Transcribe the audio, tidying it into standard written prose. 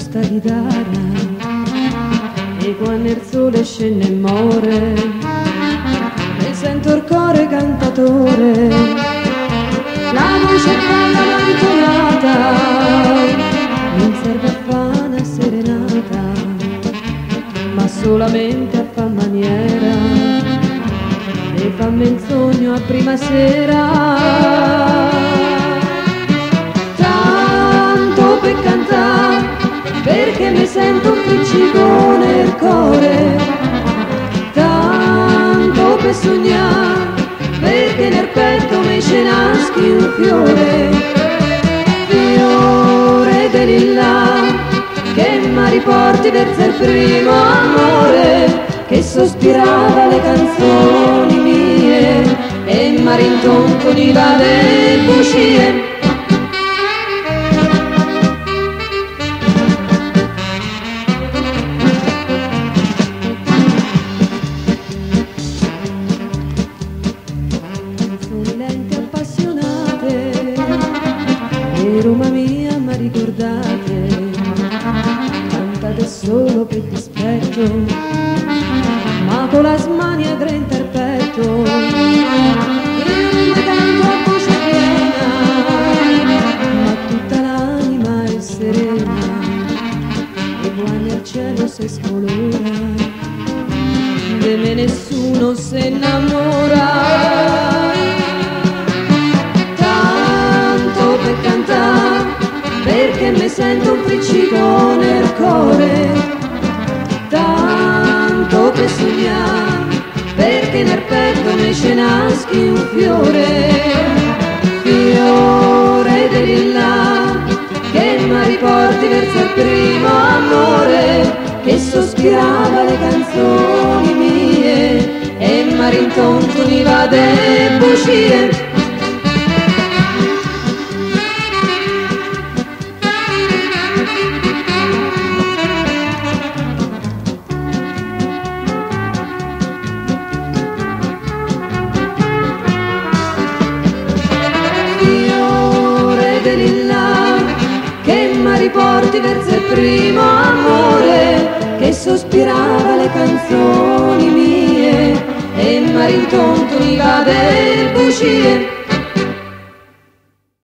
sta chitarra e quando il sole scende e muore mi sento il cuore cantatore, la voce bella mantonata non serve a fare una serenata ma solamente a far maniera e fammi il sogno a prima sera, tanto per cantare perché mi sento un piccicone nel cuore, tanto per sognare perché nel petto mi ce naschi un fiore, fiore di lilla che mi riporti verso il primo amore che sospirava le canzoni mie e mi rintontoniva le bugie. Canzoni lente appassionate e Roma mia ma ricordate, cantate solo per dispetto ma con la smania grenta il petto, io canto a voce piena, ma tutta l'anima è serena, e quando il cielo si scolora, di me nessuno si innamora, tanto per cantare, perché mi sento un friccico nel cuore, tanto per sognare, perché nel petto mi ce naschi un fiore, fiore di lilla che mi riporti verso il primo amore che sospirava le canzoni mie e mi rintontoniva de bugie. Che mi riporti verso il primo amore che sospirava le canzoni mie e mi rintontoniva del bugie.